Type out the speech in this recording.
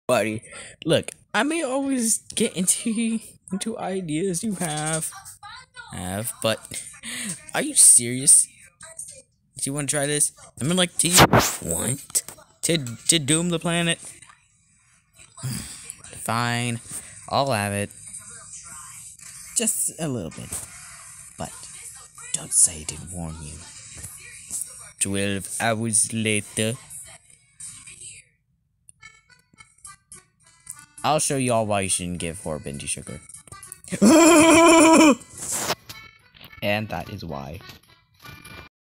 Buddy, look, I may always get into ideas you but are you serious? Do you want to try this? I mean, like, do you want to doom the planet? Fine, I'll have it. Just a little bit, but don't say I didn't warn you. 12 hours later. I'll show you all why you shouldn't give for BENDY sugar. And that is why.